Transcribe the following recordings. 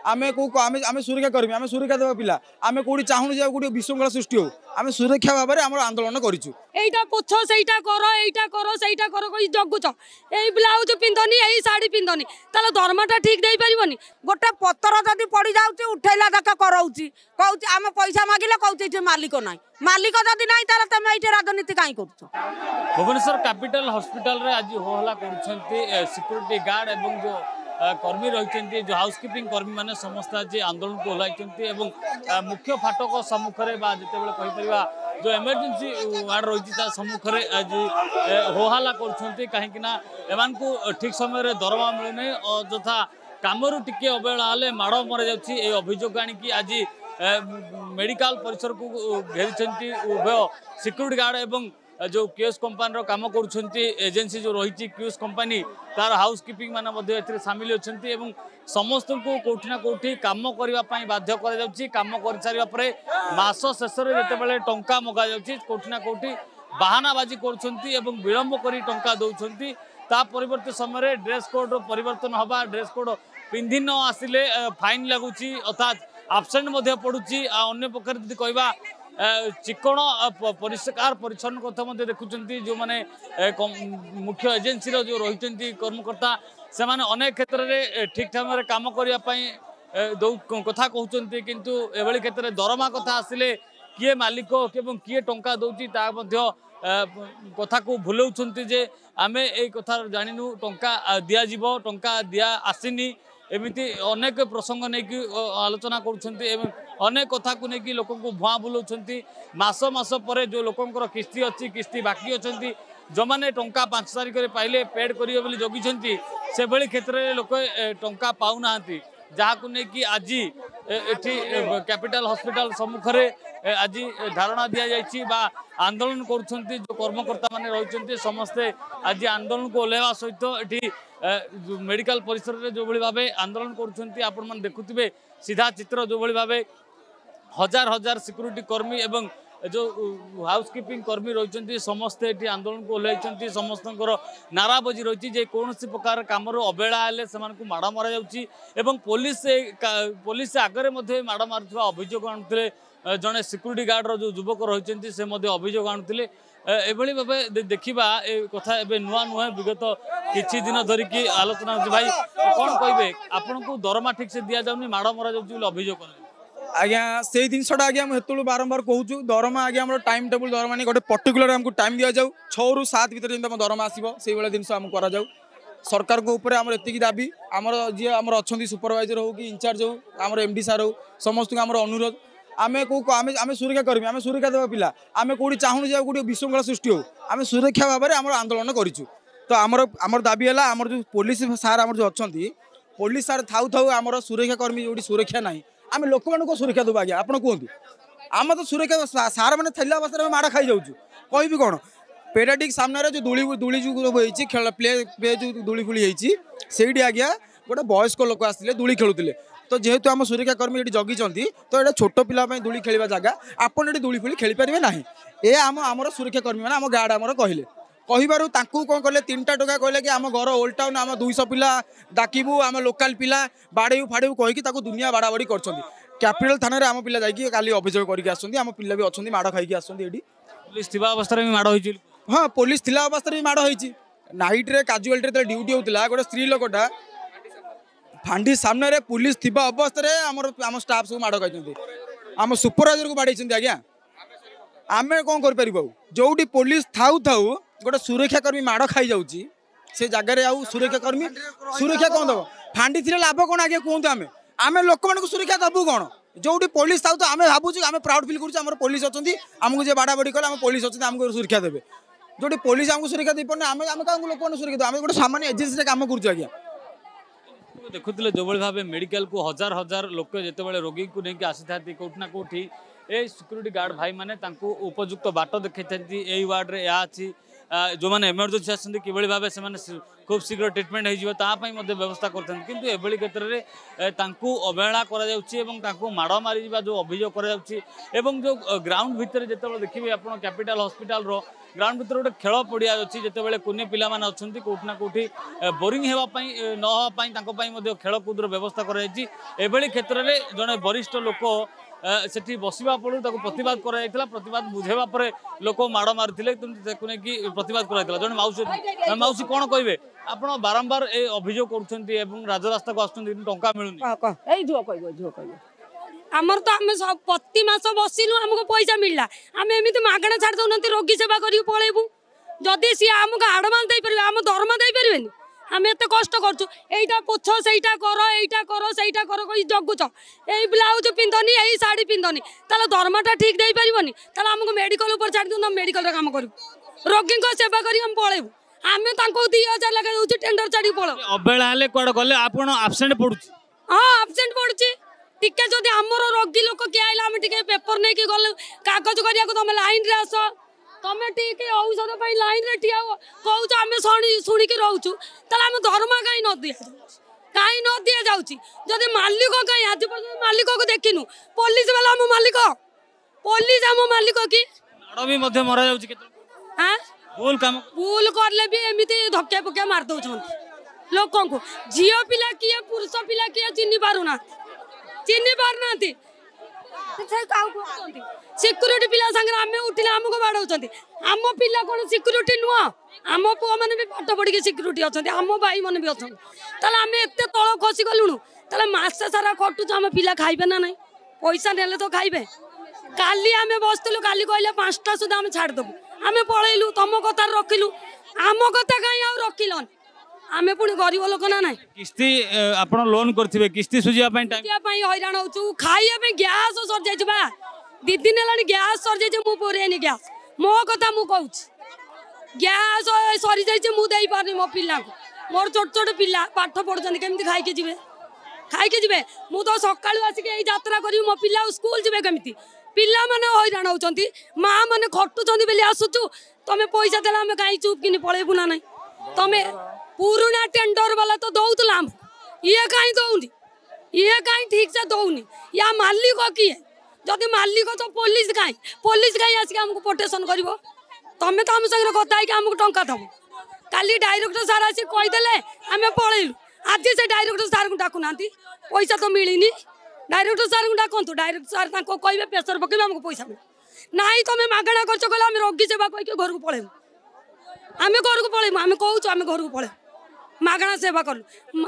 आमे को आमे सुरक्षा कर्मी आमे सुरक्षा देवा पिला आमे कोडी चाहुनु जे कोडी विशृंखला सृष्टि हो आमे सुरक्षा भाबरे हमर आंदोलन करिछु एइटा पोछ सेइटा करो सेइटा करो कोइ जगुच एइ ब्लाउज पिंधनी एइ साड़ी पिंधनी ताले दरमाटा ठीक देई परिबनी गोटे पत्थर जदि पड़ी जाउची उठैला देखा करौची कहउची आमे पैसा मागिले कहउची जे मालिक नाही मालिक जदि नाही ताले तमे एइटे राजनीति काई करछ भुवनेश्वर कैपिटल हॉस्पिटल रे आज होहला करूछंती सिक्योरिटी गार्ड एवं जो कर्मी रही जो हाउसकीपिंग कर्मी मैंने समस्त आज आंदोलन को ओह्ल मुख्य फाटक सम्मुख में जितेबाला जो इमरजेंसी वार्ड रही सम्मुख में आज होहल्ला करूँ ठीक समय दरमा मिलूनी अଯଥା कामरू टिके अवहेला हेले माड़ मर जाए अभियोग आणिकी आज मेडिकल परिसर को घेरी उभय सिक्योरिटी गार्ड एवं जो क्यूएस कंपनी काम कर एजेंसी जो रही क्यूएस कंपनी तार हाउस कीपिंग माने सामिल अच्छा समस्त को कौटि ना कौटि कम करने बाध्य कम कर सारा मास शेष में टंका मगा कौटि ना कौटि बाहानाबाजी कर विलंब कर टंका दौरान ता परिवर्तित समय ड्रेस कोड परिवर्तन हवा ड्रेस कोड पिंधि न आसिले फाइन लगुच अर्थात आबसेंट पड़ुची अन्य पक्षर जी कहवा चिकण परिष्कार परिच्छन्न कथा देखुं जो मैंने मुख्य एजेंसी जो रही कर्मकर्ता से अनेक क्षेत्र में ठीक ठाक कम करने कथा कहते किंतु एभली क्षेत्र में दरमा कथा आसिले किए मालिक एवं किए टंका दौची कथा को भूलाउछंती जे आमे ए कथा जानिनु टंका दियाजिब टंका दिया आसीनी एमिति अनेक प्रसंग नहीं कि आलोचना करुछंती अनेक कथा को नहीं कि लोक को भुआ बुलाउछंती मास मास पर जो लोकंकर किस्ती अच्छी किस्ती बाकी अच्छी जो मैंने टंका 5 तारिख में पाइले पेड करिवे बोली जगिछंती से भली क्षेत्र में लोक टंका पाउ नाहंती जहाँ को नहीं कि आज एठी कैपिटल हॉस्पिटल सम्मुख में आज धारणा दि जाइए आंदोलन करुछंती जो कर्मकर्ता माने रही समस्ते आज आंदोलन को ओह्लैवा सहित एठी मेडिकल परिसर में जो भाई भाव आंदोलन करुछंती आपण माने देखुथिबे सीधा चित्र जो भाई भाव हजार हजार सिक्यूरिटी कर्मी एवं जो हाउसकीपिंग कर्मी रही समस्ते ये आंदोलन को ओह्लैଛନ୍ତି समस्त नाराबाजी रही कौन प्रकार कम अवहेला हेले से माड़ मरा जा पुलिस आगे माड़ मार अभियोग आणुले जड़े सिक्यूरिटी गार्ड जो युवक रही से अभियोग आणुले एभली भाव देखा कथा नुआ नुहे विगत किछि दिन धरिकी आलोचना होती भाई कौन कहे आपन को दरमा ठीक से दि जाऊनी माड़ मरा जा अभियोग आज्ञा से जिनसा आज्ञा मुझे बारंबार कहूँ दरमा आज्ञा टाइम टेबुल दरमा नहीं गोटे पर्टिकुलर आमको टाइम दि जाऊ 6 ରୁ 7 भितर जब दरमा आसो से भाई जिन आम करा सरकार को ऊपर आमर एति दाबी आमर जी आमर अच्छा सुपरवाइजर हो कि इंचार्ज हो आमर एमडी सार हो समस्त को आमर अनुरोध आमे को आमे सुरक्षा कर्मी आमे सुरक्षा देवा पिला आमे कोडी चाहुनु जे कोडी विशृंखला सृष्टि हो आमे सुरक्षा भाबरे आमर आंदोलन करिछु तो आमर दाबी हला आमर जो पुलिस सार आमर जो अछंती पुलिस सार थाउ थाउ आमर सुरक्षा कर्मी जोडी सुरक्षा नाही आमे लोक को सुरक्षा देबा आज्ञा आपण कहतु आम तो सुरक्षा सार मैंने थैला अवस्था में माड़ खाई जाऊँ कहि कौन पेडाटिक सामने जो दूली जो खेल प्ले जो दूली फुली होती आज्ञा गोटे वयस्क लोक आसते दूली खेलुले तो जेहेतु आम सुरक्षा कर्मी ये जगी तो ये छोट पिला दूली खेल जगह आपड़ ये दूली फुली खेली पारे ना ये आमर सुरक्षा कर्मी मैंने आम गार्ड आमर कहले कहबारू कौन कले 3टा टका कहले कि आम घर ओल्ड टाउन आम 200 पिला डाकबू आम लोकाल पिला बाड़ेबू फाड़ेबू कहीकि दुनिया बाड़ाबाड़ी कर कैपिटल थाना आम पिला जाकि काली अभियोग करके आम पिला भी अच्छा माड़ खाई पुलिस थिबा अवस्था में माड़ होई हाँ पुलिस थिला अवस्था में माड़ होई नाइट रे काजुआलिटी ड्यूटी होता गोटे स्त्री लोकटा फांडी सामने पुलिस थिबा अवस्था आम स्टाफ सब माड़ खाई आम सुपरवाइजर को बाड़े आज्ञा आम कौन कर जोटी पुलिस थाऊ थाऊ गोटे सुरक्षाकर्मी माड़ खाई जाऊँगी से जगह आउ सुरक्षाकर्मी सुरक्षा कौन दब फांडी थी लाभ कौन आगे कहते आम आम लोक मान सुरक्षा दबू कौन जोटी पुलिस था तो आम भावुँ आम प्राउड फिल कर पुलिस अच्छी आमको जी बाड़ाबाड़ी कले पुलिस अच्छे आमको सुरक्षा देवे जोटी पुलिस आमको सुरक्षा दे पारे आम आम क्या लोक सुरक्षा आम गोटे सामान्य एजेंसी कम कर आज्ञा देखुले जो भाव मेडिकल को हजार हजार लोक जिते रोगी को लेकिन आसी था कौटि ना कौटि ए सिक्यूरिटी गार्ड भाई माने उपयुक्त बाट देखते यही वार्ड रे या अच्छी जो मैंने इमरजेंसी आसती कि भाव से खूब शीघ्र ट्रिटमेंट होपाई व्यवस्था करते किंतु एभली क्षेत्र में अवहेला माड़ मारी जो अभियोग कर जो ग्राउंड भितर जो देखिए आप कैपिटल हॉस्पिटल ग्राउंड भितर गोटे खेल पड़िया अच्छी जिते कुनी पिला माने अच्छी कोठना कोठी बोरिंग होगापाई न होगापाई खेलकूदर व्यवस्था कर क्षेत्र में जड़े वरिष्ठ लोक सेठी बसवा पड़ू प्रतिवाद प्रतिवाद बुझेवा पर लोक माड़ मारी प्रतिवाद कर जड़े माउसी माउसी कौन कहे आप बारंबार ए अभियोग कर राजरास्ता को आसुँच टंका मिलूनी आमर तो आम सब प्रति मास बसिलु आमको पैसा मिलला आम एमती मागणा छाड़ दौना रोगी सेवा कर पलैबू जदि सी आमको आडभांस दे पारे आम दरमा दे पारे आम एत कष्ट करा पोछ सहीटा कर सहीटा कर जगुच यही ब्लाउज पिंधनी यही शाढ़ी पिंधनी ताल दरमाटा ठीक दे पारनी ताल आमको मेडिकल ऊपर छाड़ दियो मेडिकल काम करूँ रोगी सेवा कर पलैबू आम 2000 लगा दे टेंडर छाड़ी पल अवहेला कड़े गले आप आबसेंट पड़ू हाँ आबसेंट पड़ुची टिके जदि आमर रोगी लोक किए आइला आम टिके पेपर नहीं गल कागज करिया तुम लाइन रे आस तुम ठीक औषध पाई लाइन रे ठिया कहूच आम शुणिक रोचु ताल आम दरमा कहीं न दि जाऊँ जदि मालिक कहीं आज पर्यटन मालिक को देखिनु पुलिस वाला आम मालिक पुलिस आम मालिक कि भी मरा हाँ भूल काम भूल करले भी एमती धक्या पक्या मार दौरान लोक को झील पिला किए पुरुष पिला किए चिन्ह पारुना चिन्ह पारना सिक्यूरीटी पिला संगे आम उठिले आमको बाड़ौं आम पिला कौन सिक्यूरीटी नुह आम पुआ मैंने भी पाठ पढ़ी सिक्यूरीटी अच्छा आम भाई मैंने भी अच्छा आम एत तल खसी गलुणु मसे सारा खटुच आम पिला खाइबे ना ना पैसा नेले तो खाइबे काली आम बसलु काली कहले 5टा सुधा आम छाड़देबू आम पलैलु तुम कथा रखिलु आम कथा कहीं आउ रखिलन आमे पुणी गरीब लोक ना ना किस्ती आपण लोन करथिबे किस्ती सुजिया पई टाइम हैरान होचु खाइया पे गैस सर जाय बा 2 दिन हेलानी गैस सर जाय मु पोरेनी गैस मो कथा मु कहूच गैस सरी जाय मु देई पारनी मो पिल्ला को मोर छोट छोट पिल्ला पाठ पढुछन केमती खाई के जिवे मु तो सकाळु आसी के ए यात्रा करी मो पिल्ला स्कूल जिवे केमती पिल्ला माने हैरान होचंती मां माने खटुचंती बेली आसुचु तमे पैसा देला हम काई चुप किनी पळेबु ना नै तमे पुराना टेंडर वाला तो दौला ये कहीं दौनी ये कहीं ठीक से दौनी या मालिक किए जदि मालिक तो पुलिस कहीं आसिक आमको प्रोटेक्शन कर तुम तो आम संगे कथा आमको टंका दब काली डायरेक्टर सार आसी कहीदेले आम पलैलु आज से डायरेक्टर सार को डाकुना पैसा तो मिलनी डायरेक्टर सार को डाकतु डायरेक्टर सार कहे प्रेसर पकड़े आमको पैसा मिले ना तुम मागणा खर्च कले आम रोगी सेवा कहीकि घर को पलैबू आम घर को पलैबू आम कहूँ आम घर को पलैबू मागणा सेवा कलु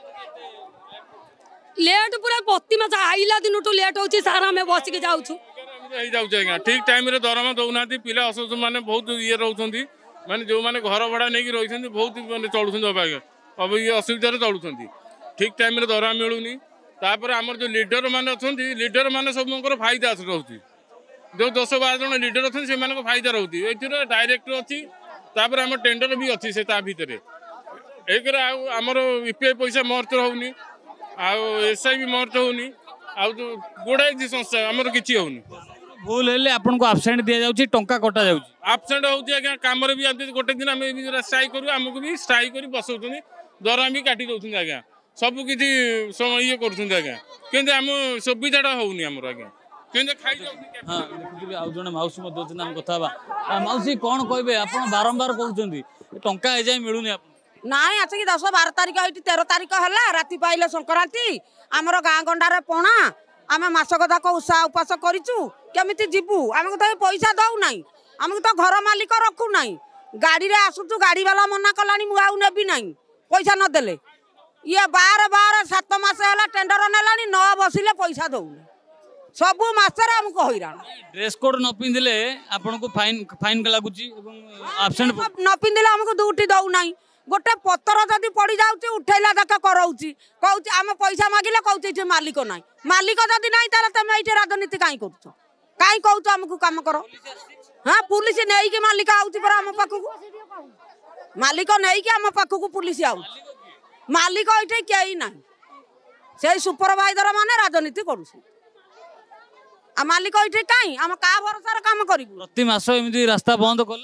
लेट पूरा प्रति मास आइला दिन लेट हो सार आम बसिक जाऊँ ठीक टाइम रे दरमा दौना पिला असुस्थ मैंने बहुत ये रोचे माने जो मैंने घर भड़ा नहीं रही बहुत मैंने चलुं अब ये असुविधा चलुं ठीक टाइम रे दरमा मिलूनी तापर आमर जो लीडर मैंने अच्छा लीडर मैंने सब फायदा रोचे जो 10-12 जन लीडर अच्छे से फायदा रोचे ये डायरेक्टर अच्छी तापर आम टेंडर भी अच्छी से भितर एक आमर यूपीआई पैसा महर्त होनी एसआई भी महर्त होनी गुड़ाई संस्था आमर किसी होनी भूल हेले आपन को एब्सेंट दिया जाउची टंका कटा जाउची एब्सेंट होउची आज्ञा काम रे भी आते गोटे दिन आमे भी स्ट्राइक करू हमको भी स्ट्राइक करी बसौतनी दरा भी काटी दउथुन आज्ञा सब किछि ये करथुन आज्ञा केंदे हम सुविधाटा होउनी हमर आज्ञा केंदे खाइ जाउनी हां देखि आ जने माउसी मध्य दिन हम कथा बा माउसी कोन कहबे आपन बारंबार कहउचंदी टंका ए जाय मिलुनी आपन नाई आसिक 10-12 तारिख ये 13 तारिख है राति पाइले संक्रांति आमर गाँ गंडार पणा आम मसक तक उषा उपास करूँ केमी जीवु आमको तो पैसा दौ ना आमको तो घर मालिक रखु ना गाड़ी रे आसुचु गाड़ी वाला मना कला मुझे ना पैसा नदेले ये 7 मास है टेंडर नेला न बसिले पैसा दौना सब मासरे आमको हैरान ड्रेस कोड न पिंधिले आपन को फाइन फाइन लागुची एवं एब्सेंट न पिंधिले आमको ड्यूटी दौ ना गोटे पतर जदि पड़ जाऊँ उठेला देखा कराऊँगी कहूँ आम पैसा मागिले कहूँ मालिक ना मालिक जदि ना तुम ये राजनीति कहीं कर कहीं कहूँ आमको कम कर हाँ पुलिस नहीं मालिक आउची पर आम पाखक मालिक नहीं आम पाखक पुलिस आउ मालिक ये कहीं ना से सुपरवाइजर माने राजनीति कर मालिक ये कहीं आम क्या भरोसा काम कर प्रति मास एमती रास्ता बंद कले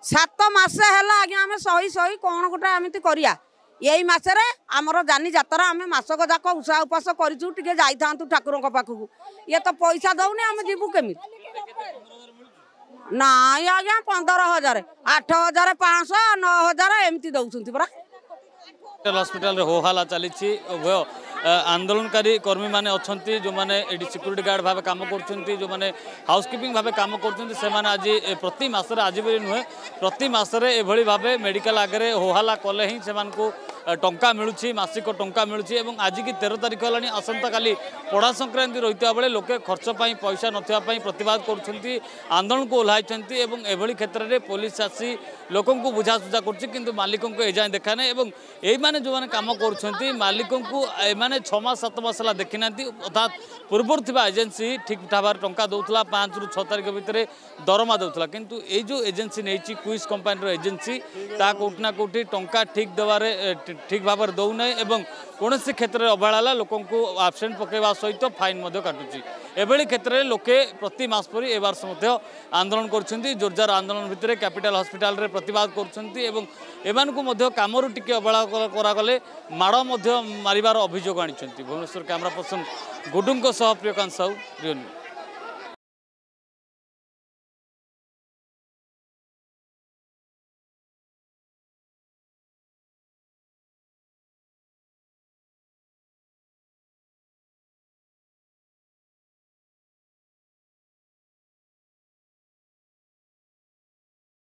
7 मास है आज्ञा आम सही सही कौन गोटे एमती करिया यही मसरे आमर जानी जातरा आम मासक जाक उषा उपास करूँ जाई ठाकुर पाखक ये तो पैसा दौनी आम जीवु केमी ना आज्ञा 15,000 8,500 9,000 एमती दौरान परा हॉस्पिटल रे होहाला चली उभय आंदोलनकारी कर्मी माने अच्छी जो मैंने ये सिक्यूरीटी गार्ड भाव काम कर जो मैंने हाउसकीपिंग भाव काम कर आज प्रति मसरे आज भी नुहे प्रति मसरे एभली भाव मेडिकल आगे होहाला कले ही से टंका मिलूँ मासिक टंका मिलूँ आज की 13 तारिख है आसंता काली पढ़ा संक्रांति रही बेले लोके खर्च पैसा नापी प्रतिवाद कर आंदोलन को ओह्लाई एभली क्षेत्र में पुलिस आसी लोक बुझासुझा कर मालिक को एजाए देखा ना यही माने जो मैंने काम कर मालिक को एमाने 6 मास 7 मास है देखी ना अर्थात पूर्वर थी एजेन्सी ठीक भाव टंका दौला 5 ରୁ 6 तारिख भितर दरमा दौला किंतु ये जो एजेन्सी नहीं क्विज कंपानी एजेन्सी ता कोठी ना कोठी टंका ठीक देवारे ठीक भाव दौना एवं कौन क्षेत्र में अवहेला लोक आबसेंट पकड़ा सहित फाइन काटुची एभली क्षेत्र में लोके प्रति मास पर ए वर्ष आंदोलन कर जोरजार आंदोलन भितर कैपिटल हॉस्पिटल रे प्रतिवाद कर काम टिके अवहेला करागले माड़ मारिबार अभियोग आनी भुवनेश्वर कैमरा पर्सन गुडुंग सह प्रियकांत साहू रियो न्यूज।